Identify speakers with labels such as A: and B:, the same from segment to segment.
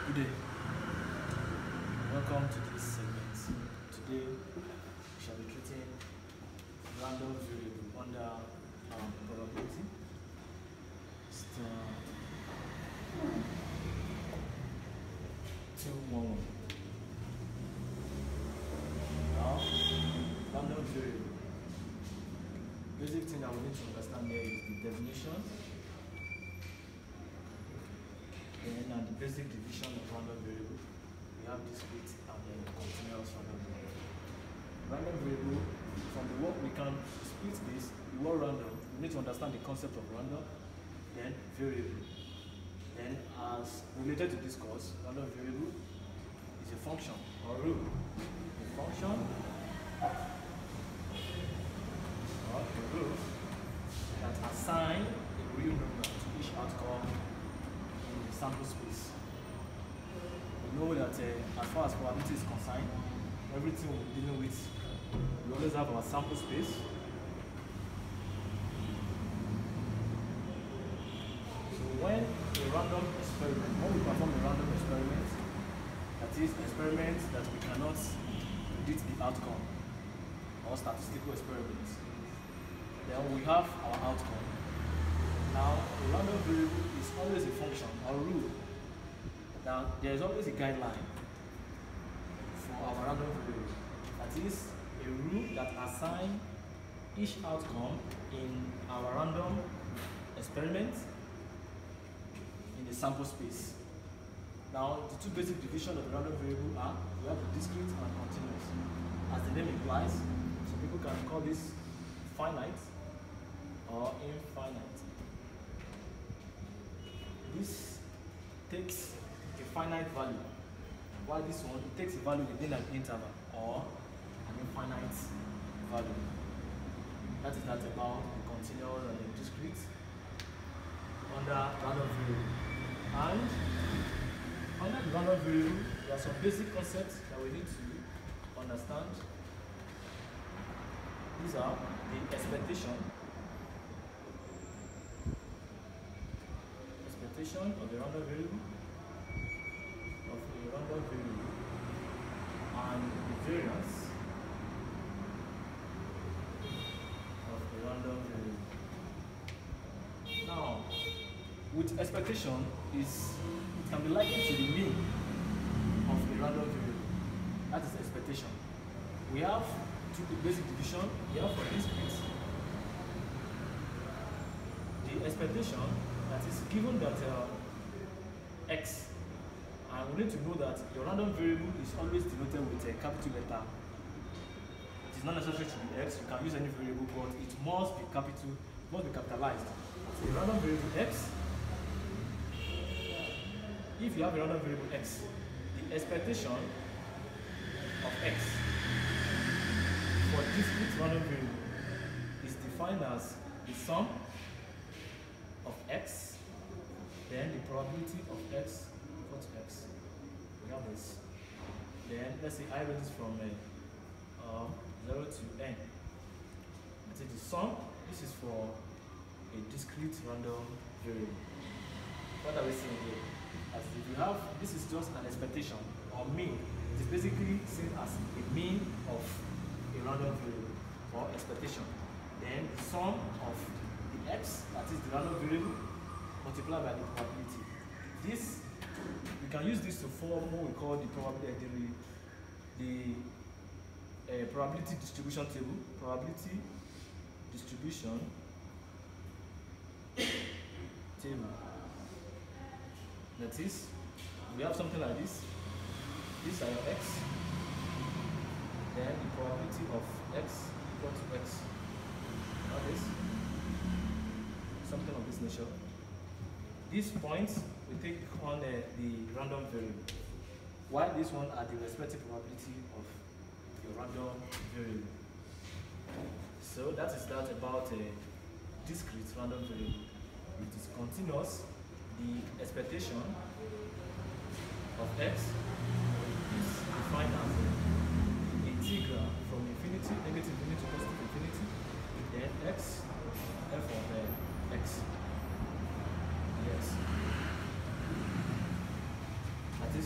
A: Good day. Welcome to this segment. Today we shall be treating random variable under probability. It's 211. Now, random variable. Basic thing that we need to understand here is the definition, then the basic division of random variable. We have discrete and then continuous random variable. Random variable, from the word we can split this, the word random, we need to understand the concept of random, then variable. Then as related to this course, random variable is a function or rule. A function or a rule that assign a real number to each outcome in the sample space. We know that as far as probability is concerned, everything we're dealing with, we always have our sample space. So when we perform a random experiment, that is experiment that we cannot predict the outcome, or statistical experiments, then we have our outcome. Now, a random variable is always a function or rule. Now, there is always a guideline for our random variable. That is a rule that assigns each outcome in our random experiment in the sample space. Now, the two basic divisions of the random variable are, we have the discrete and continuous. As the name implies, some people can call this finite or infinite. This takes a finite value, while this one takes a value within an interval or an infinite value. That is that about the continuous and the discrete under random variable. And under the random variable, there are some basic concepts that we need to understand. These are the expectation of the random variable, and the variance of the random variable. Now, with expectation, it can be likened to the mean of a random variable. That is expectation. We have two basic division. We have for discrete the expectation that is given that x, and we need to know that your random variable is always denoted with a capital letter. It is not necessary to be x. You can use any variable, but it must be capitalized. So the random variable x. If you have a random variable x, the expectation of x for discrete random variable is defined as the sum of x, then the probability of x equal to x. We have this. Then let's say I read this from 0 to n. Let's say the sum. This is for a discrete random variable. What are we seeing here? As if you have, this is just an expectation or mean. It is basically seen as a mean of a random variable or expectation. Then the sum of the x, that is the random variable, multiplied by the probability. This, we can use this to form what we call the probability distribution table. Probability distribution table. That is, we have something like this. These are your x. Then the probability of x equal to x. Now this, something of this nature. These points we take on the random variable, while this one are the respective probability of your random variable. So that is that about a discrete random variable. It is continuous. The expectation of x is defined as the integral from infinity, negative infinity to positive infinity, then x, f of x. Yes. That is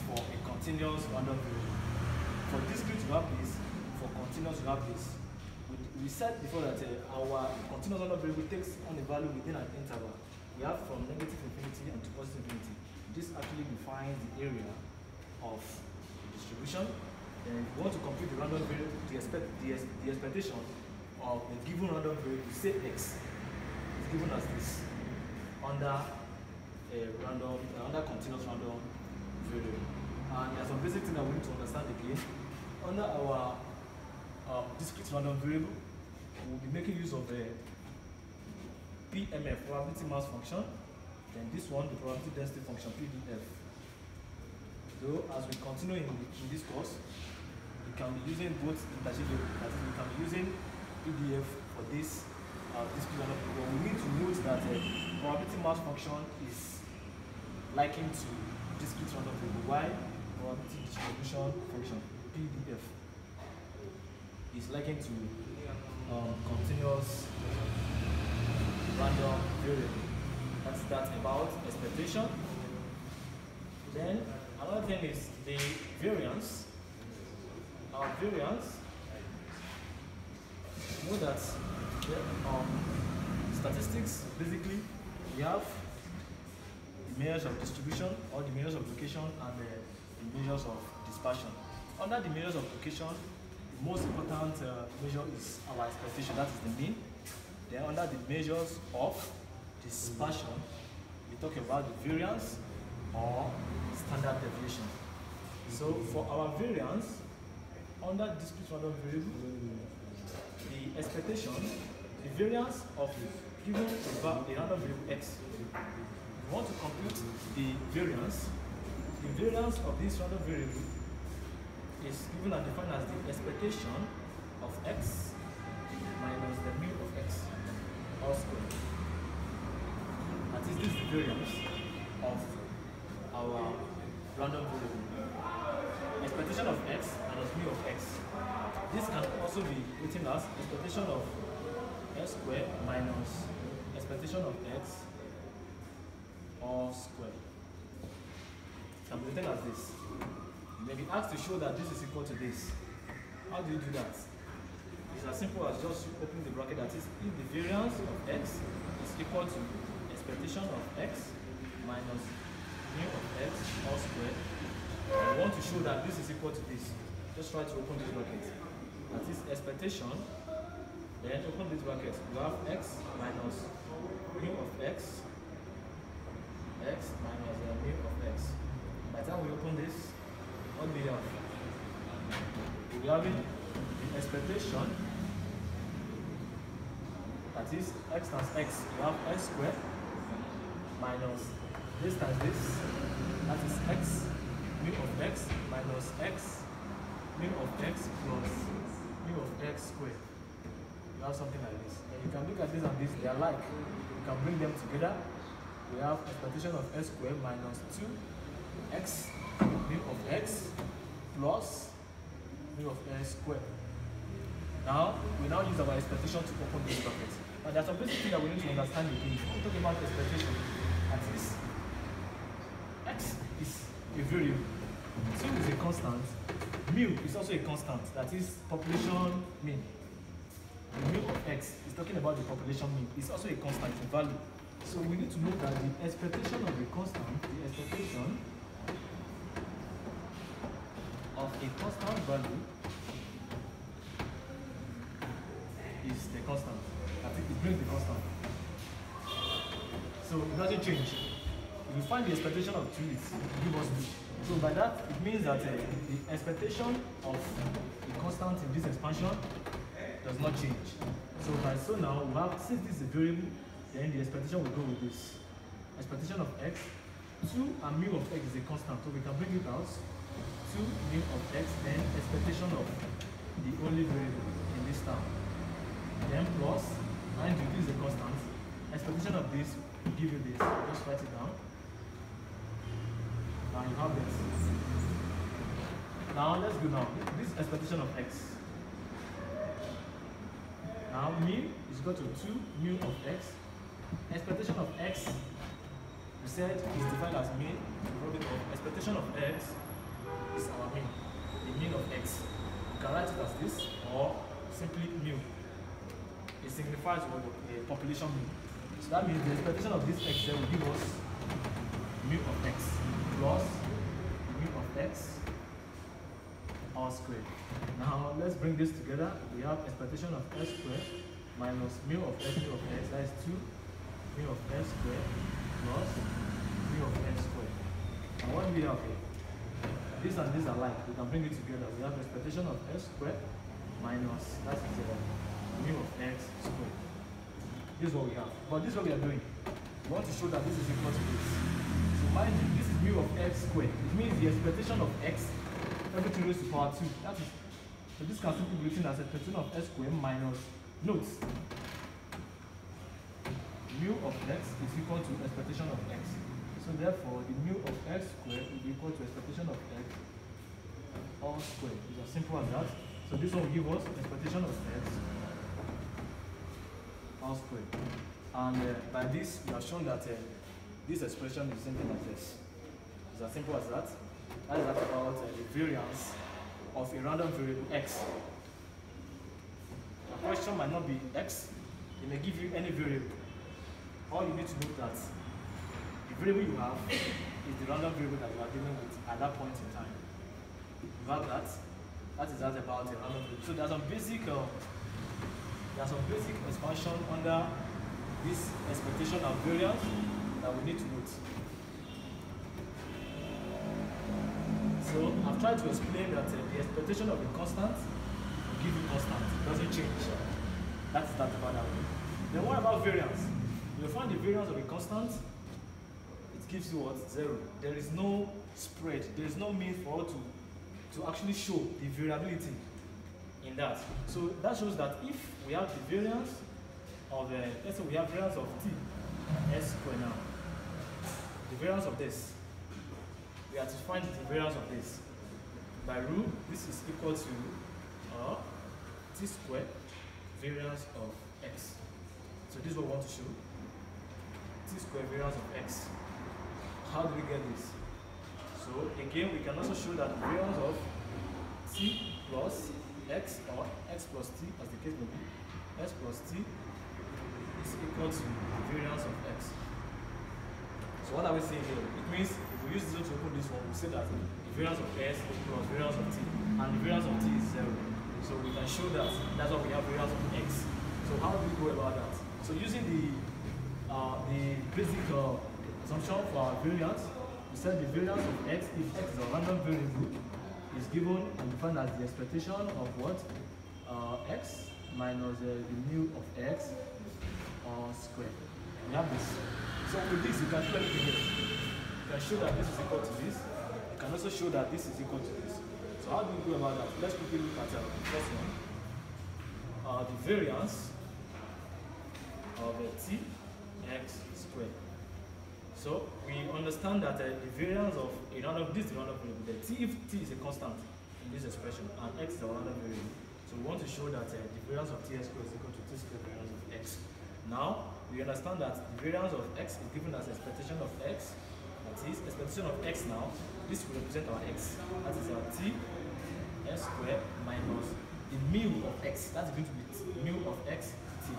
A: continuous random variable. For discrete you have this, for continuous you have this. We said before that our continuous random variable takes on a value within an interval. We have from negative infinity and to positive infinity. This actually defines the area of the distribution. Then if you want to compute the random variable, the expectation of the given random variable, say x, is given as this under under continuous random variable. And there are some basic things that we need to understand again. Under our discrete random variable, we will be making use of a PMF, probability mass function. Then this one, the probability density function, PDF. So as we continue in this course, we can be using both interchangeable. That is, we can be using PDF for this discrete random variable. But we need to note that probability mass function is likened to discrete random variable. Why? Probability distribution function, PDF, is likened to continuous random variable. That's about expectation. Then another thing is the variance. Our variance, you know that statistics, basically we have the measures of distribution or the measures of location and the measures of dispersion. Under the measures of location, the most important measure is our expectation, that is the mean. Then under the measures of dispersion, we talk about the variance or standard deviation. So for our variance, under discrete random variable, the expectation, the variance of given a random variable x. We want to compute the variance of this random variable is given and defined as the expectation of x minus the mu of x all squared. That is, this is the variance of our random variable. Expectation of x minus mu of x. This can also be written as expectation of x squared minus expectation of x all squared. It can be written as this. You may be asked to show that this is equal to this. How do you do that? It's as simple as just opening the bracket. That is, if the variance of x is equal to expectation of x minus mu of x all squared, I want to show that this is equal to this. Just try to open this bracket. That is expectation. Then open this bracket. You have x minus mu of x minus mu of x. By the time we open this, what do we have? We have the expectation. That is x times x. You have x squared minus this times this. That is x mu of x minus x mu of x plus mu of x squared. You have something like this. And you can look at this and this, they are like. You can bring them together. We have expectation of x squared minus 2x mu of x plus mu of x squared. Now, we now use our expectation to open this bracket. Now, there's some basic thing that we need to understand again. When we talk about expectation, at least x is a variable. So is a constant. Mu is also a constant. That is population mean. The mu of x is talking about the population mean. It's also a constant in value. So we need to know that the expectation of a constant, value is the constant. I think it brings the constant. So it doesn't change. If you find the expectation of 2, it give us 2. So by that, it means that the expectation of a constant in this expansion does not change. So now we have, since this is a variable, then the expectation will go with this. Expectation of x, 2 and mu of x is a constant, so we can bring it out. 2 mu of x, then expectation of the only variable in this term. Then plus, mind you, this is a constant. Expectation of this will give you this. Just write it down. Now you have this. Now let's go now. This is expectation of x. Now mu is equal to 2 mu of x. Expectation of x, we said, is defined as mean. Expectation of x is this, or simply mu. It signifies what a population mean. So that means the expectation of this x will give us mu of x plus mu of x all squared. Now let's bring this together. We have expectation of s squared minus mu of x, that is 2 mu of s squared plus mu of x squared. And what do we have here? This and this are like. We can bring it together. We have expectation of s squared minus, that is mu of x squared. This is what we have. But this is what we are doing. We want to show that this is equal to this. So mind you, this is mu of x squared. It means the expectation of x, everything raised to power 2. That is, so this can simply be written as expectation of s squared minus, note, mu of x is equal to expectation of x. So therefore, the mu of x squared will be equal to expectation of x all squared. It's as simple as that. So this one will give us expectation of x all squared. And by this, we have shown that this expression is something like this. It's as simple as that. That is about the variance of a random variable x. The question might not be x. It may give you any variable. All you need to know that the variable you have is the random variable that you are dealing with at that point in time. You have that. That is about a random variable. So there's some basic expansion under this expectation of variance that we need to note. So I've tried to explain that the expectation of a constant will give you constant. It doesn't change. That's that about that way. Then what about variance? You find the variance of a constant, it gives you what? 0. There is no spread. There is no means for us to actually show the variability in that. So that shows that if we have the variance of let's say we have variance of t s squared now, the variance of this, we have to find the variance of this. By rule, this is equal to t squared variance of x. So this is what we want to show. T squared variance of x. How do we get this? So again, we can also show that the variance of t plus x, or x plus t, as the case may be, s plus t is equal to the variance of x. So what are we saying here? It means if we use this to open this one, we say that the variance of s plus variance of t, and the variance of t is 0. So we can show that that's why we have variance of x. So how do we go about that? So using the basic assumption for our variance, we said the variance of x, if x is a random variable, is given and defined as the expectation of what? X minus the mu of x squared. We have this. So with this, you can do anything here. You can show that this is equal to this. You can also show that this is equal to this. So how do we go about that? Let's quickly look at the first one. The variance of t x squared. So we understand that the variance of a random, this is the random variable. If t is a constant in this expression and x is a random variable, so we want to show that the variance of t squared is equal to t squared variance of x. Now we understand that the variance of x is given as expectation of x. That is expectation of x. Now this will represent our x. That is our t s squared minus the mu of x. That's going to be mu of x t.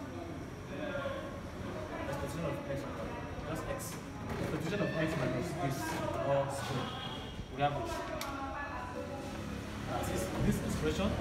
A: Expectation of x. That's x. Expectation of x minus this all squared. We have this. That is this expression.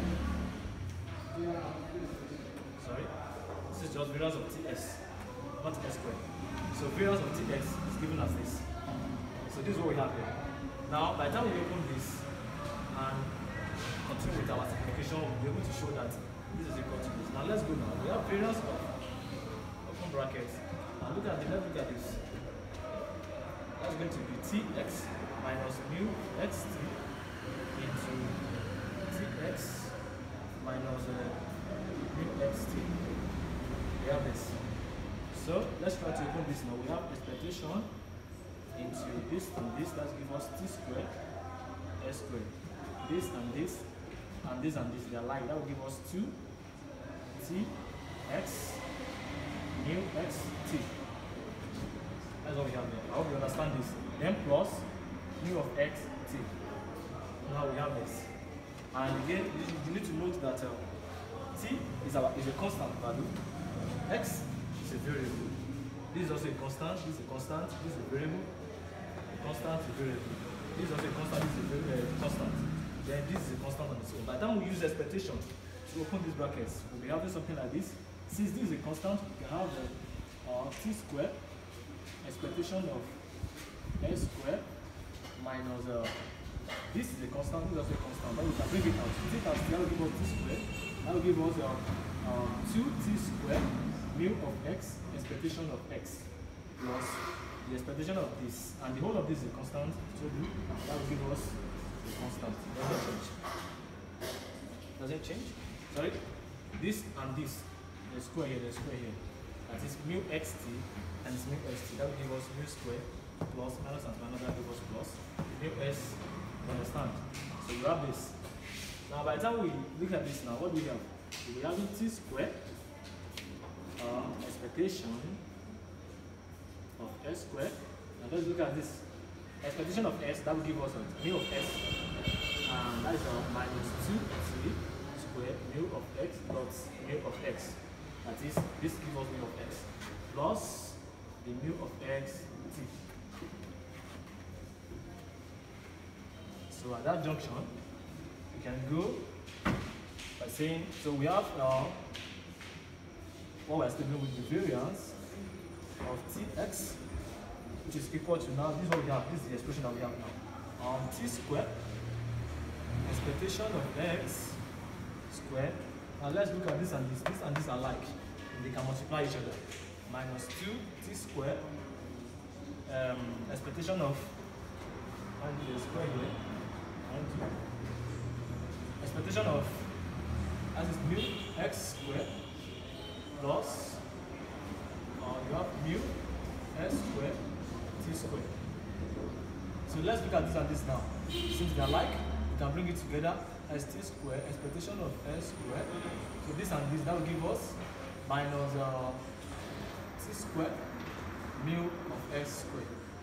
A: Sorry. This is just variance of ts, not s squared. So variance of ts is given as this. So this is what we have here. Now, by the time we open this and continue with our simplification, we'll be able to show that this is equal to this. Now let's go now. We have variance of open brackets. Now let's look at this. That's going to be tx minus mu xt into tx minus mu xt. We have this. So let's try to open this now. We have expectation into this and this. That gives us t squared s squared. This and this and this and this. They are like that will give us 2 t x mu xt. That's what we have there. I hope you understand this. Then plus mu of x t. Now we have this. And again, you need to note that t is a constant value, x is a variable. This is also a constant, this is a constant, this is a variable, a constant, a variable. This is also a constant, this is a constant. Then this is a constant on its own. By the time we use expectation to open these brackets, we'll be having something like this. Since this is a constant, we can have t squared, expectation of s squared minus this is a constant, this is also a constant. But we can bring it out. Take as that will give us t squared. That will give us 2t squared mu of x, expectation of x, plus the expectation of this. And the whole of this is a constant. So that will give us a constant. Doesn't change. Doesn't change? Sorry? This and this. The square here, the square here. That is mu xt and it's mu st. That will give us mu square plus minus and minus, that will give us plus mu s. You understand? So you have this. Now by the time we look at this now, what do we have? We have t squared, expectation of s squared. Now let's look at this. Expectation of s, that will give us mu of s. And that is minus 2t squared mu of x plus mu of x. That is, this gives us mu of x plus the mu of x t. So at that junction, we can go by saying, so we have what we're still doing with the variance of tx, which is equal to, now this is what we have, this is the expression that we have now. T squared, expectation of x squared. Now let's look at this and this are like, they can multiply each other. Minus 2t squared, expectation of, and the square here, and expectation of, as is mu x squared plus, you have mu s squared t squared. So let's look at this and this now. Since they are like, we can bring it together as t squared, expectation of s squared. So this and this, that will give us minus t squared mu of s squared.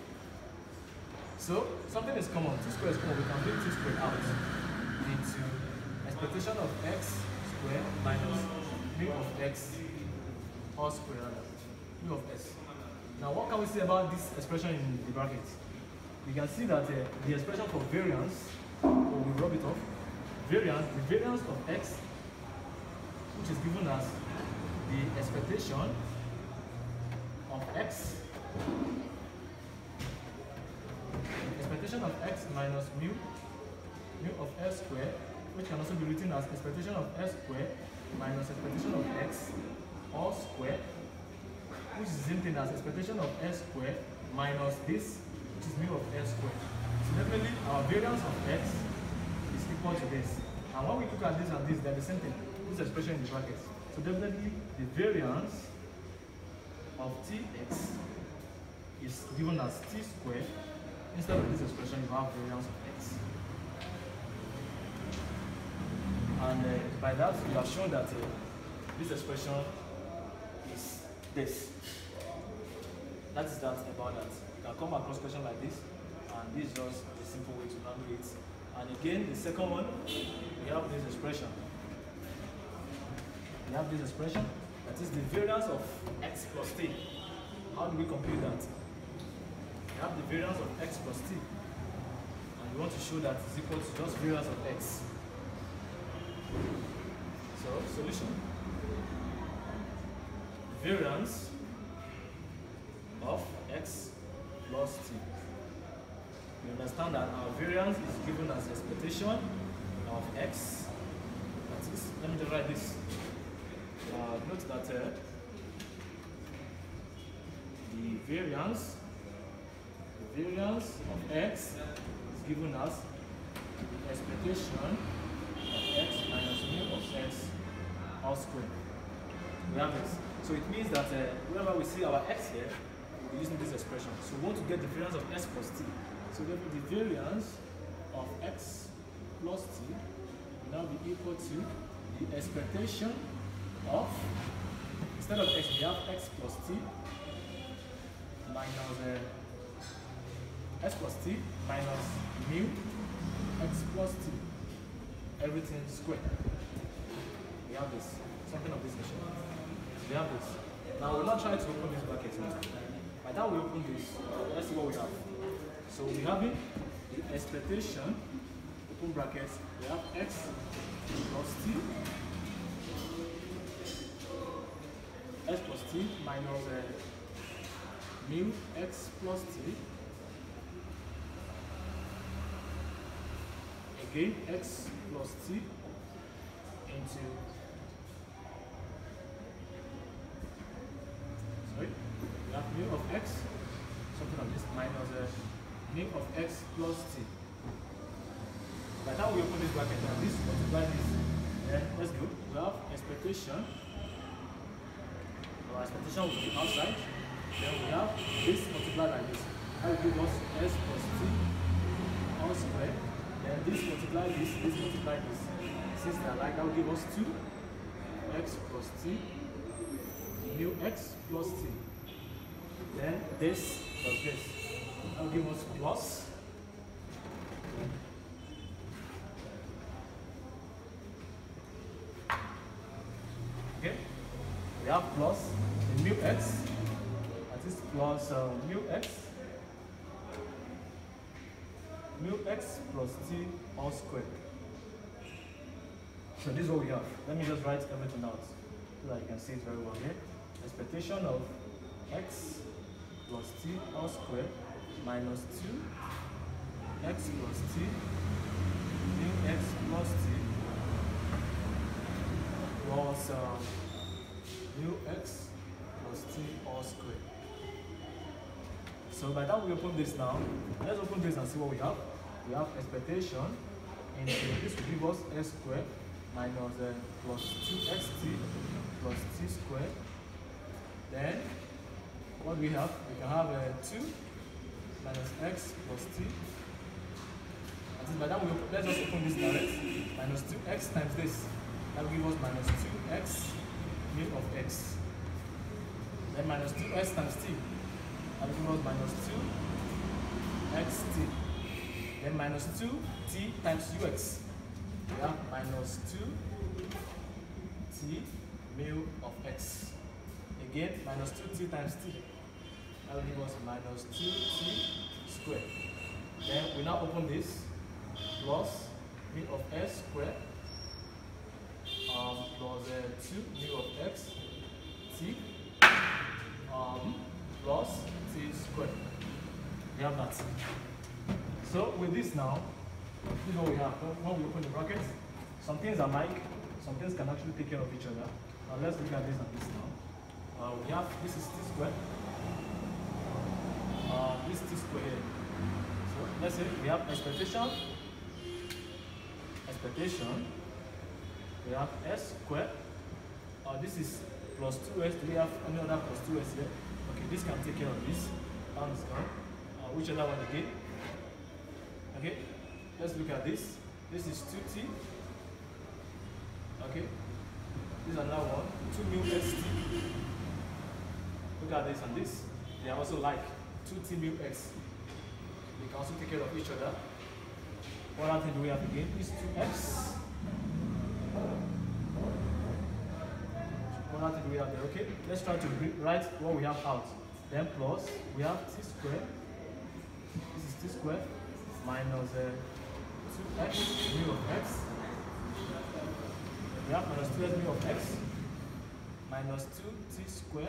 A: So something is common, t squared is common, we can bring t squared out into expectation of x squared minus mu of x all squared, mu of s. Now what can we say about this expression in the brackets? We can see that the expression for variance, or we rub it off, variance, the variance of x, which is given as the expectation of x, expectation of x minus mu of s squared, which can also be written as expectation of s squared minus expectation of x all squared, which is the same thing as expectation of s squared minus this, which is mu of s squared. So definitely our variance of x is equal to this. And when we look at this and this, they're the same thing. This expression in the brackets. So definitely the variance of tx is given as t squared. Instead of this expression, you have variance of x. And by that, we have shown that this expression is this. That is that about that. You can come across question like this, and this is just a simple way to handle it. And again, the second one, we have this expression. We have this expression, that is the variance of x plus t. How do we compute that? We have the variance of x plus t, and we want to show that it's equal to just variance of x. So, solution. Variance of x plus t. We understand that our variance is given as expectation of x. That is, let me just write this. Note that the variance of x is given as the expectation of x minus mu of x all squared. We have this. So it means that whenever we see our x here, we'll be using this expression. So we want to get the variance of x plus t. So therefore the variance of x plus t will now be equal to the expectation of, instead of x, we have x plus t minus x plus t minus mu x plus t. everything square. We have this, something of this nature. We have this. Now we're not trying to open this bracket now. By the time we open this, let's see what we have. So we have it, the expectation, open brackets, we have x plus t, x plus t minus mu x plus t, again x plus t into, sorry, we have mu of x, something like this, minus mu of x plus t. By the time we open this bracket and this multiply this, then let's go. We have expectation. Our expectation will be outside. Then we have this multiplied by this. That will give us s plus t all squared. Then this multiply this multiply this. Since they are like, that will give us 2x plus t mu x plus t. Then this plus this. That will give us plus. Okay, we have plus the mu x, that is plus mu x plus t all squared. So this is what we have. Let me just write everything out so that you can see it very well here. Expectation of x plus t all squared minus 2x plus t mu x plus t plus mu x plus t all squared. So by that we open this now. Let's open this and see what we have. We have expectation into this will give us s squared minus plus 2xt plus t squared. Then what we have? We can have 2 minus x plus t. That is by that we open, let's just open this direct. Minus 2x times this. That will give us minus 2x mu of x. Then minus 2x times t. That will give us minus 2xt. Then minus 2t times ux. We have minus 2t mu of x. Again, minus 2t times t. That will give us minus 2t squared. Then we now open this plus mu of s squared plus 2 mu of x t plus t squared. We have that. So with this now, this is what we have. When we open the brackets, some things are like, some things can actually take care of each other. Now let's look at this and this now. We have, this is t squared. This t squared here. So let's say we have expectation. We have s squared. This is plus 2s. Do we have any other plus 2s here? Okay, this can take care of this. That is gone. Which other one again? Okay, let's look at this. This is 2t. Okay, this is another one. 2 mu xt. Look at this and this. They are also like 2t mu x. They can also take care of each other. What other thing do we have again? Is 2x. What other thing do we have there? Okay, let's try to write what we have out. Then plus, we have t squared. This is t squared minus 2x mu of x. We have minus 2x mu of x minus 2t squared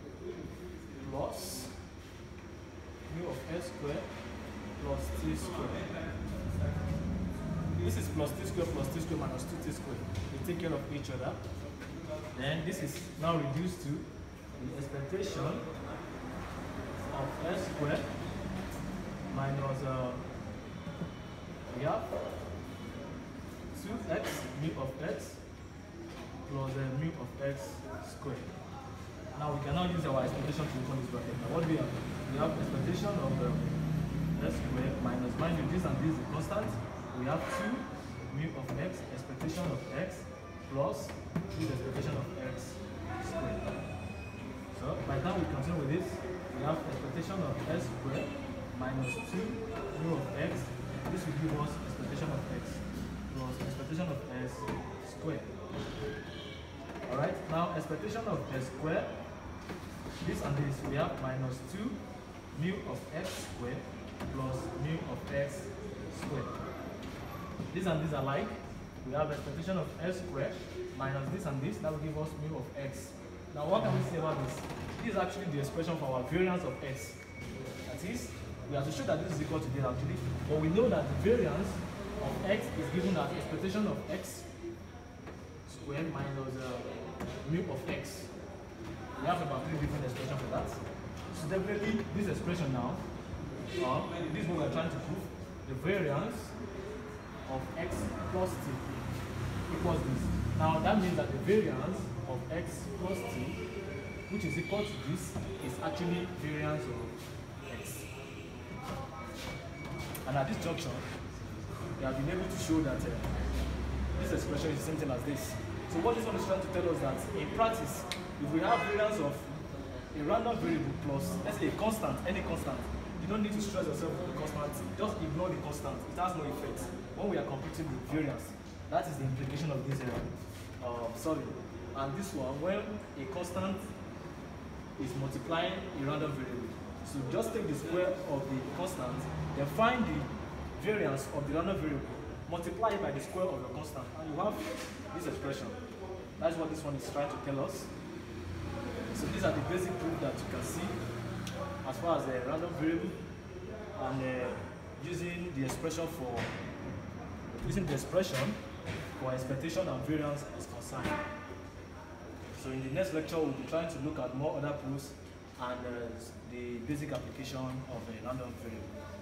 A: plus mu of s squared plus t squared. This is plus t squared minus 2t squared. They take care of each other. Then this is now reduced to the expectation of s squared minus we have 2x mu of x plus mu of x squared. Now we can now use our expectation to open this bracket. Now what do we have? We have expectation of s squared minus, mind you, this and this is constant. We have 2 mu of x, expectation of x, plus this expectation of x squared. So by the time we continue with this, we have expectation of s squared minus 2 mu of x. This will give us expectation of x plus plus expectation of s squared. Alright, now expectation of s squared, this and this, we have minus 2 mu of x squared plus mu of x squared. This and this are like, we have expectation of s squared minus this and this, that will give us mu of x. Now what can we say about this? This is actually the expression for our variance of x. That is, we have to show that this is equal to this actually, but we know that the variance of x is given as expectation of x squared minus mu of x. We have about 3 different expressions for that. So definitely this expression now, this is what we are trying to prove. The variance of x plus t equals this. Now that means that the variance of x plus t, which is equal to this, is actually variance of x. And at this junction, we have been able to show that this expression is the same thing as this. So what this one is trying to tell us that in practice, if we have variance of a random variable plus, let's say a constant, any constant, you don't need to stress yourself with the constant, just ignore the constant, it has no effect. When we are computing the variance, that is the implication of this solving. And this one, when a constant is multiplying a random variable, so just take the square of the constant, then find the variance of the random variable, multiply it by the square of the constant, and you have this expression. That's what this one is trying to tell us. So these are the basic proof that you can see as far as the random variable and using the expression for expectation and variance is concerned. So in the next lecture, we'll be trying to look at more other proofs and the basic application of a random variable.